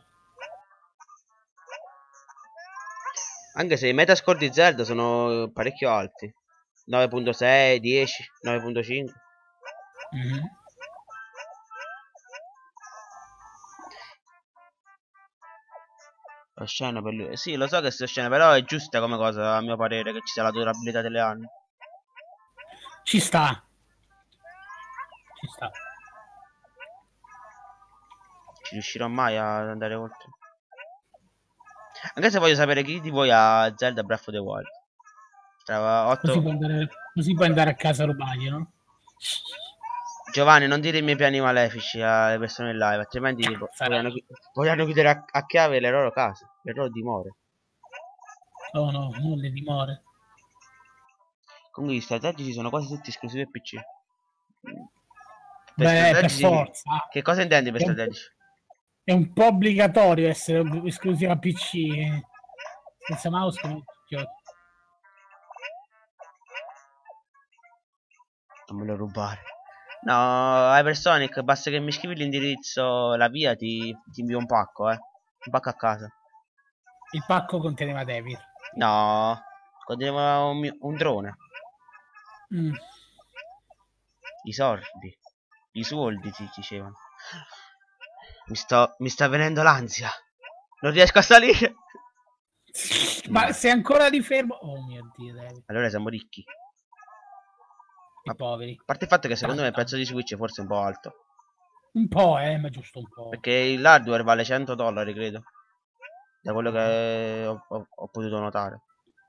Anche se i metascore di Zelda sono parecchio alti. nove virgola sei, dieci, nove virgola cinque. Mhm. La scena per lui. Sì, lo so che sta scena, però è giusta come cosa, a mio parere, che ci sia la durabilità delle armi. Ci sta. Ci sta. Ci riuscirò mai ad andare oltre. Anche se voglio sapere chi di voi ha Zelda Breath of the Wild. Tra Così otto... puoi andare, così puoi andare a casa a rubare, no? Giovanni, non dire i miei piani malefici alle persone in live, altrimenti vo- vogliono, chi- vogliono chiudere a, a chiave le loro case, le loro dimore. Oh no, non le dimore. Comunque gli strategici sono quasi tutti esclusivi al P C. Per Beh, per strategici- forza. Che cosa intendi per È un- strategici? È un po' obbligatorio essere ob- esclusiva P C. Senza mouse come giochi. Non me lo rubare. No, Hypersonic, basta che mi scrivi l'indirizzo, la via, ti, ti invio un pacco, eh. Un pacco a casa. Il pacco conteneva Devil. No, conteneva un, mio- un drone. Mm. I soldi. I soldi ti dicevano. Mi sto, mi sta venendo l'ansia. Non riesco a salire. Ma No. sei ancora lì fermo? Oh mio Dio, Devil. Allora siamo ricchi. I poveri. A parte il fatto che secondo me il prezzo di Switch è forse un po' alto. Un po', eh, ma giusto un po'. Perché l'hardware vale cento dollari, credo. Da quello che ho, ho- ho potuto notare.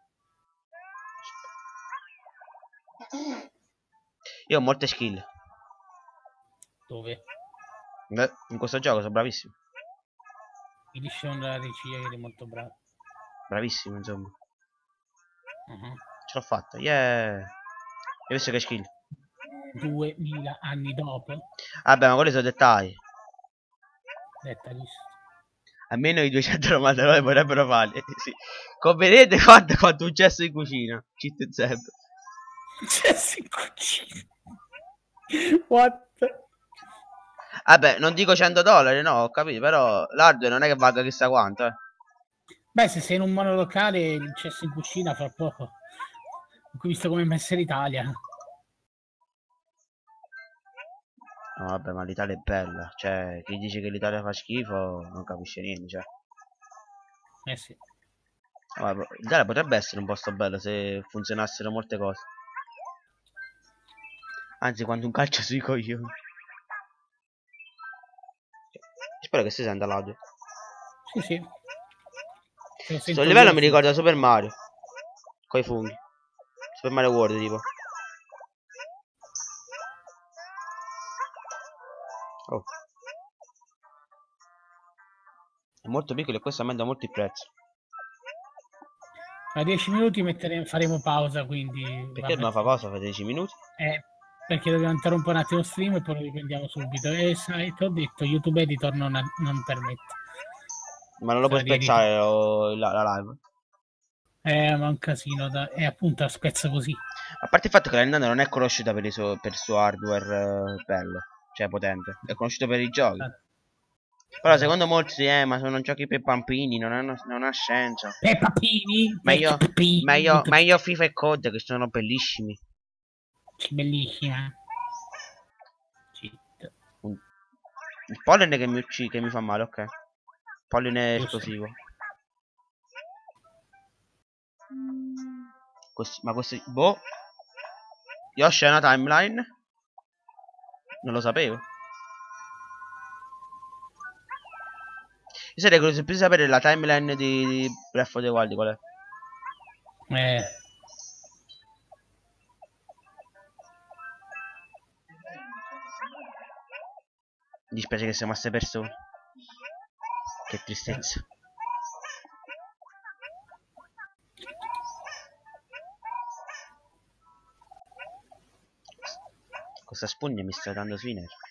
Io ho molte skill. Dove? Beh, in questo gioco sono bravissimo. Mi dice una regia che eri molto bravo. Bravissimo, insomma. Uh-huh. Ce l'ho fatta. Yeah. Hai visto che skill? duemila anni dopo. Vabbè, ma quelli sono dettagli. Detta visto. Almeno i duecentonovantanove vorrebbero farli. Sì. Come vedete, guarda quanto un cesso in cucina. Cheat e zeb. C'è si cucina. What? Vabbè, non dico cento dollari, no, ho capito. Però l'hardware non è che valga chissà quanto, eh. Beh, se sei in un monolocale, il cesso in cucina fra poco. Ho visto come è messa l'Italia. No, vabbè, ma l'Italia è bella. Cioè, chi dice che l'Italia fa schifo non capisce niente, cioè. Eh sì. Ma l'Italia potrebbe essere un posto bello se funzionassero molte cose. Anzi, quando un calcio sui coglioni. Spero che si senta l'audio. Sì, sì. Te Questo livello mi ricorda Super Mario. Coi funghi. Super Mario World tipo. Oh. È molto piccolo e questo aumenta molto il prezzo. Tra dieci minuti metteremo, faremo pausa, quindi... Perché dobbiamo fare pausa per dieci minuti? Eh, perché dobbiamo interrompere un attimo stream e poi lo riprendiamo subito. E sai, ti ho detto, YouTube Editor non, non permette. Ma non lo puoi spezzare lo, la, la live? Eh, ma è un casino, da... e appunto la spezza così. A parte il fatto che la Nintendo non è conosciuta per il suo, per il suo hardware eh, bello, cioè potente, è conosciuta per i giochi. Ah. Però secondo molti, eh, ma sono giochi per bambini, non, hanno, non ha senso. Peppa Pini, Meglio, Peppa Pini, meglio, meglio FIFA e C O D che sono bellissimi. Bellissima. Il polline che mi uccide, che mi fa male, ok. Il polline è esplosivo. Questo, ma questo... Boh. Yoshi è una timeline? Non lo sapevo. Io sarei curioso più di sapere la timeline di, di Breath of the Wild qual è. Eh. Mi dispiace che siamo a sei persone. Che tristezza. Questa spugna mi sta dando sui nervi.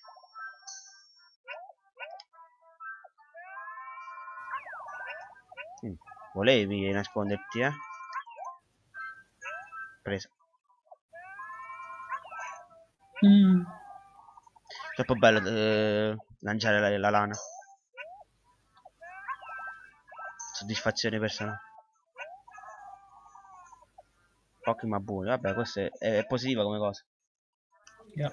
Mm. Volevi nasconderti, eh? Presa. Mm. Troppo bello eh, lanciare la, la lana. Soddisfazione personale. Pochi ma buoni. Vabbè, questo è, è, è positiva come cosa. Yeah.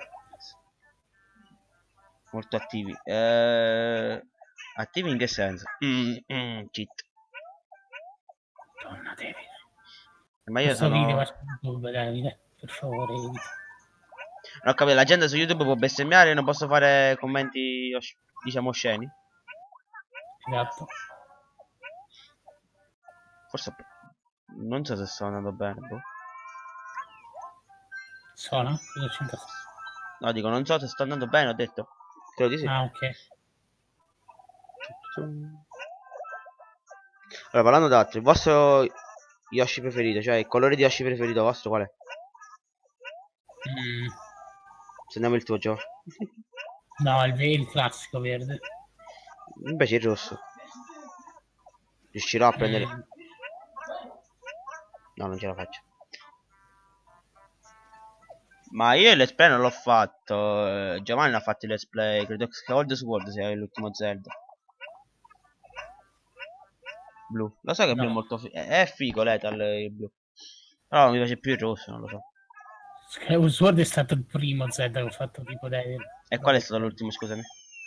Molto attivi. Eh, attivi in che senso? Mm, mm, cheat. Donna Davide. Ma io Questo sono... video va su YouTube, Davide, per favore, evita. Non ho capito, la gente su YouTube può bestemmiare e non posso fare commenti, diciamo, osceni? Esatto. Forse... Non so se sto andando bene, boh. Suona? Cosa c'entra? No, dico, non so se sto andando bene, ho detto. Credo di sì. Ah, ok. Allora, parlando d'altro, il vostro Yoshi preferito, cioè il colore di Yoshi preferito vostro qual è? Mm. Se andiamo il tuo gioco. No, il, il classico verde. Invece il rosso. Riuscirò a prendere... Mm. No, non ce la faccio. Ma io il let's play non l'ho fatto. eh, Giovanni ha fatto il let's play. Credo che Skyward Sword sia l'ultimo Zelda. Blu. Lo so che No. blu è molto figo. È è figo l'Etal il blu. Però mi piace più il rosso, non lo so. Skyward Sword è stato il primo Zelda che ho fatto tipo David. E qual è stato l'ultimo, scusami?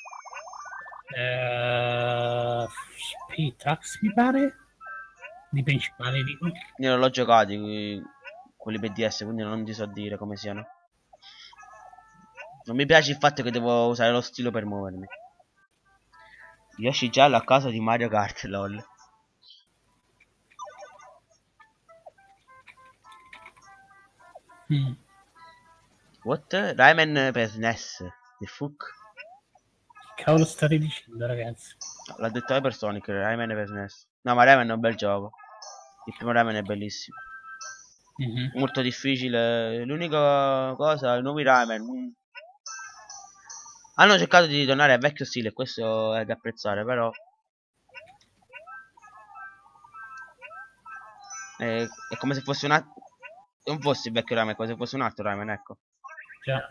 Eh, P-Trax mi pare. Di principale dico. Io non l'ho giocati qui- quelli per D S, quindi non ti so dire come siano. Non mi piace il fatto che devo usare lo stilo per muovermi. Yoshi giallo a casa di Mario Kart, lol. Mm. What? Rayman per S N E S. The fuck? Che cavolo state dicendo, ragazzi? L'ha detto Hypersonic, Rayman per S N E S. No, ma Rayman è un bel gioco. Il primo Rayman è bellissimo. Mm-hmm. Molto difficile. L'unica cosa, i nuovi Rayman. mm. Hanno cercato di tornare al vecchio stile, questo è da apprezzare, però. È, è come se fosse una. Non fosse il vecchio Rayman, è come se fosse un altro Rayman, ecco. Già.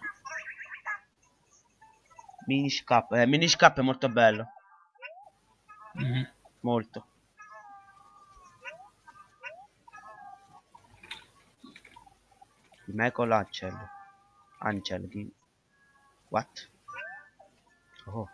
Minish Cap. Eh, Minish Cap è molto bello. Mm-hmm. Molto. Michael Angel. Angel di... What? Oh.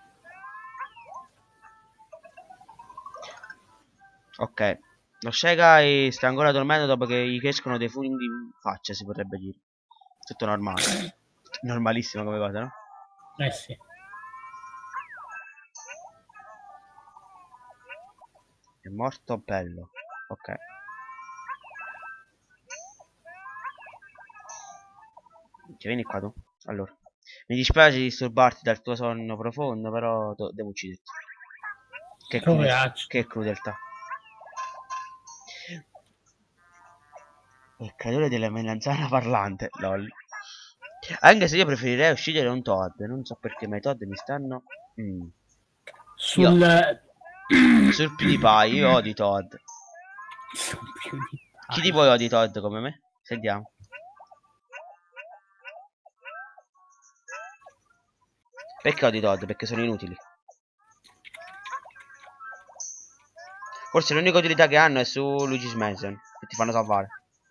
Ok. Lo Shegai sta ancora dormendo dopo che gli crescono dei funghi in faccia, si potrebbe dire. Tutto normale. Normalissimo come cosa, no? Eh sì. È morto bello. Ok. Cioè, vieni qua tu. Allora. Mi dispiace disturbarti dal tuo sonno profondo, però do- devo ucciderti. Che, crude- Poveraccio. che crudeltà. Il creatore della melanzana parlante. Lol. Anche se io preferirei uccidere un Toad. Non so perché, ma i Toad mi stanno... Mm. Sul... Sul PewDiePie, io odio i Toad. Sul PewDiePie. Chi di voi odia i Toad come me? Sentiamo. Perché odio i Toad? Perché sono inutili. Forse l'unica utilità che hanno è su Luigi's Mansion, che ti fanno salvare.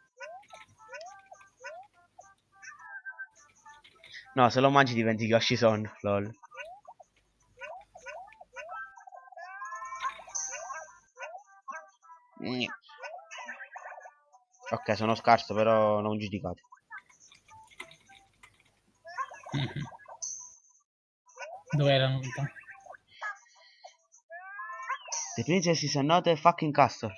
No, se lo mangi diventi Yoshi Son, lol. Mm. Ok, sono scarso, però non giudicate. Dove era la novità? The Princess is not a fucking castle.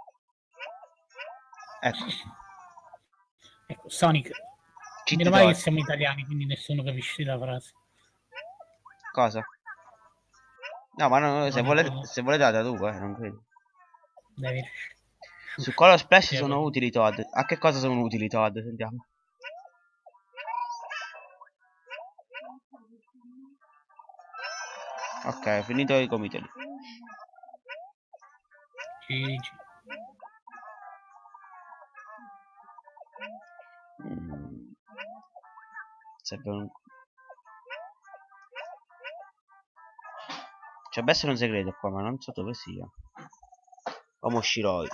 Ecco. Ecco, Sonic. Cheat Meno male che Toad. siamo italiani, quindi nessuno capisce la frase. Cosa? No, ma no, se, No, volete, dico, se volete la traduco, eh, non credo. devi... Su Color Splash Sì, sono vabbè. utili i Toad. A che cosa sono utili i Toad? Sentiamo. Ok, finito i comitati. G G. Mm. Serve un... Cioè, deve essere un segreto qua, ma non so dove sia. Omo Shiroi.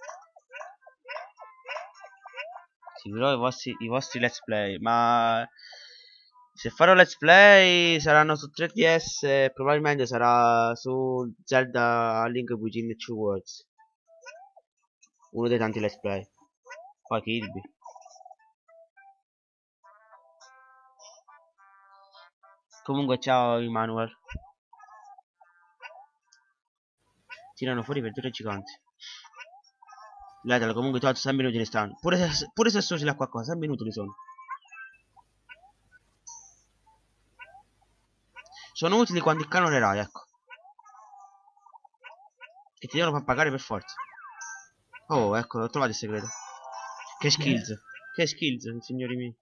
Seguirò i vostri, i vostri let's play, ma se farò let's play saranno su tre D S e probabilmente sarà su Zelda A Link Between the Two Worlds. Uno dei tanti let's play. Poi Kirby. Comunque ciao Emanuel. Tirano fuori verdure giganti. Letalo, comunque Todd sempre inutili stanno. Pure se, pure se associati a qualcosa, sempre inutili sono. Sono utili quando il canone Rai, ecco. Che ti devono far pagare per forza. Oh, ecco, l'ho trovato il segreto. Che skills. Eh. Che skills, signori miei.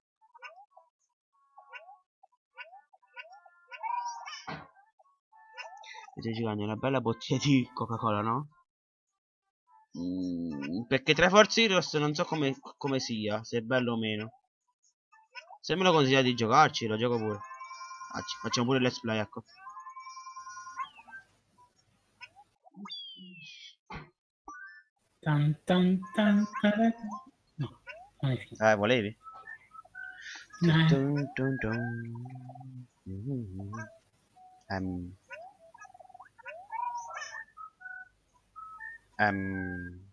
Vedete giocando una bella bottiglia di Coca-Cola, no? Mm, perché tra i Forza Heroes non so come, come sia, se è bello o meno. Se me lo consigliate di giocarci, lo gioco pure. Ah, ci facciamo pure il let's play, ecco. Tan, tan, tan, taran. No, non è finito. Eh, volevi? No. Dun, dun, dun. Mhm. Ehm. Ehm.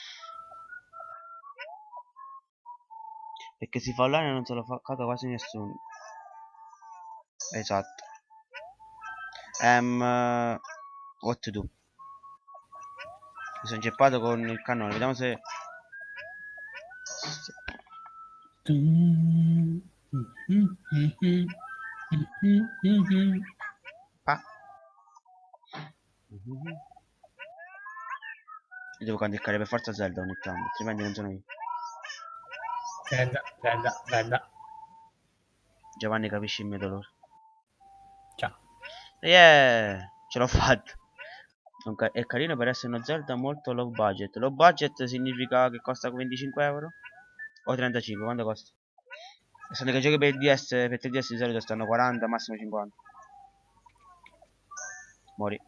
Perché si fa online e non se lo fa caga quasi nessuno. Esatto. Ehm. What to do? Mi sono inceppato con il cannone, vediamo se... Dun, mhm, mhm, mhm, mhm. Pa. Mhm. Io devo canticchiare per forza Zelda ogni tanto, altrimenti non sono io. Zelda, Zelda, Zelda. Giovanni capisci il mio dolore. Ciao. Yeah! Ce l'ho fatta. Un ca- È carino per essere uno Zelda molto low budget. Low budget significa che costa venticinque euro? O trentacinque, quanto costa? Sono che giochi per il D S, per tre D S di solito stanno quaranta, massimo cinquanta. Mori.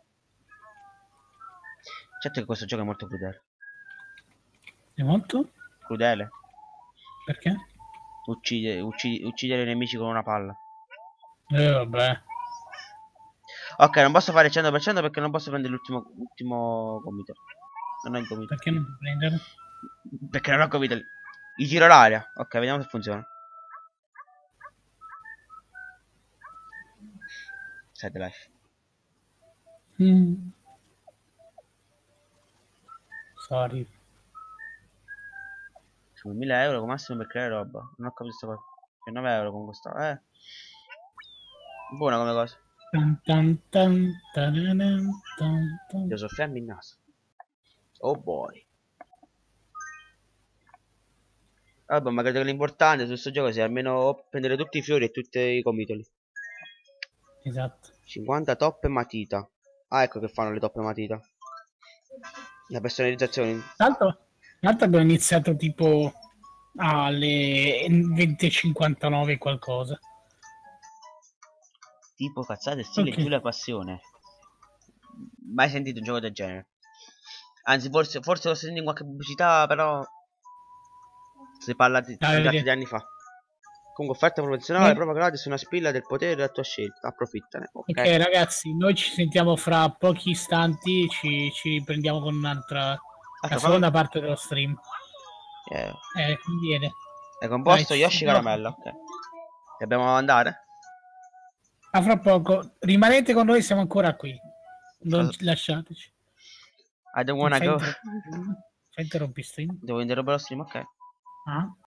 Certo che questo gioco è molto crudele. È molto? Crudele. Perché? Uccide, uccidi- uccidere i nemici con una palla. Eh, vabbè. Ok, non posso fare il cento per cento perché non posso prendere l'ultimo ultimo gomito. Non ho il gomito. Perché non puoi prendere? Perché non ho gomito. Gli giro l'aria. Ok, vediamo se funziona. Side life. Mm. Sorry. Sono mille euro come massimo per creare roba. Non ho capito sta cosa. Che nove euro comunque sta. Eh. Buona come cosa. Tan tan tan tananan, tan tan. Devo soffiarmi il naso. Oh boy. Vabbè, ma credo che l'importante su questo gioco sia almeno prendere tutti i fiori e tutti i comitoli. Esatto. cinquanta toppe matita. Ah, ecco che fanno le toppe matita. La personalizzazione. Tanto, tanto abbiamo iniziato tipo alle venti e cinquantanove qualcosa. Tipo cazzate stile Ok. Giulia Passione. Mai sentito un gioco del genere. Anzi, forse, forse l'ho sentito in qualche pubblicità, però si parla di, Dai, di vedi. tanti anni fa. Comunque offerta promozionale, Eh. prova gratis, una spilla del potere della tua scelta. Approfittane. Ok. Ok ragazzi, noi ci sentiamo fra pochi istanti, ci, ci riprendiamo con un'altra, la Ecco, seconda parte dello stream. Eh, Eh, conviene. è composto Dai, Yoshi ci- Caramella. Ok. Dobbiamo andare? A fra poco, rimanete con noi, siamo ancora qui. Non Cosa- ci- lasciateci. I don't wanna Fai go. inter- fai interrompi stream. Devo interrompere lo stream, ok. Ah?